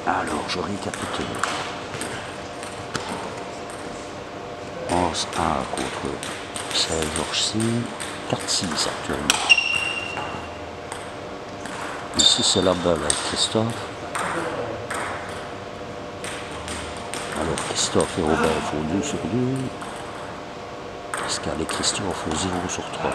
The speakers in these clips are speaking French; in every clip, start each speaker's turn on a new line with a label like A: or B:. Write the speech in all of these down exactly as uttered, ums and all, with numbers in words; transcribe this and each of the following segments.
A: Alors, je récapitule. onze un contre Saint-Georges-Sy, quatre six actuellement. Ici, c'est la balle avec Christophe. Alors, Christophe et Robert font deux sur deux. Pascal et Christophe font zéro sur trois.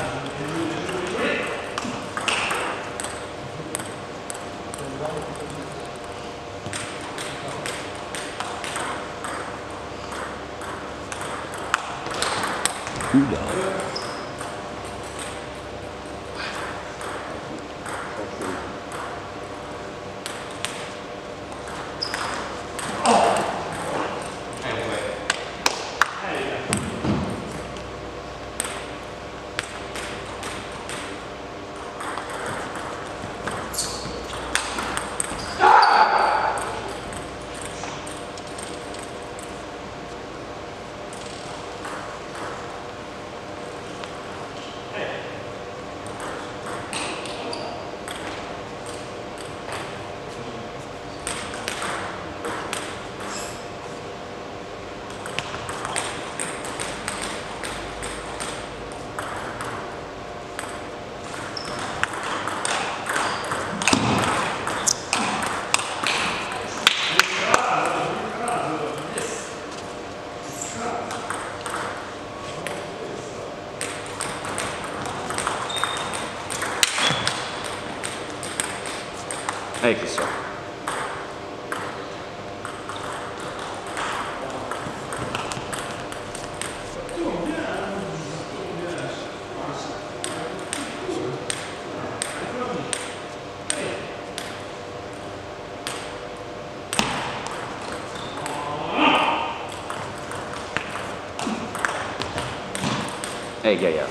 A: Oula.
B: Allez, Christian. Allez, Gaillard.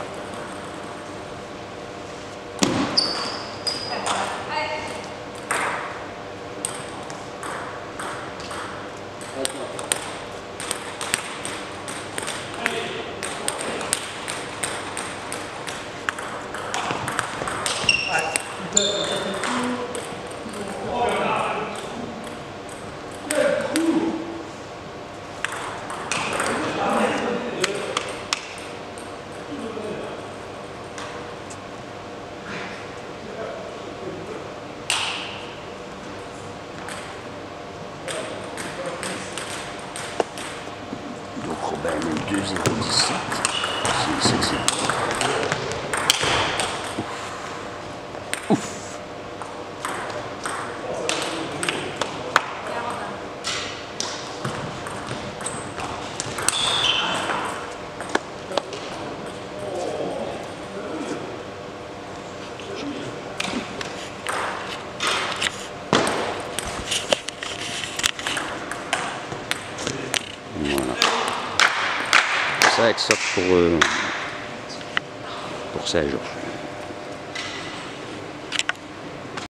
A: Donc Robert mène deux zéro dix-sept. C'est sexy. Ouf. Ouf. Voilà. Ça avec ça pour, euh, pour Saint-Georges.